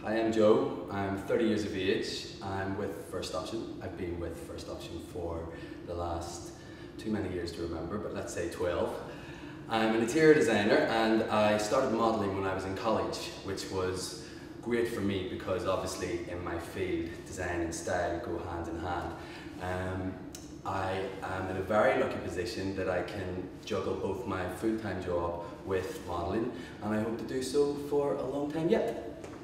I am Joe, I'm 30 years of age, I'm with First Option. I've been with First Option for the last, too many years to remember, but let's say 12. I'm an interior designer and I started modelling when I was in college, which was great for me because obviously in my field, design and style go hand in hand. I am in a very lucky position that I can juggle both my full-time job with modelling, and I hope to do so for a long time yet.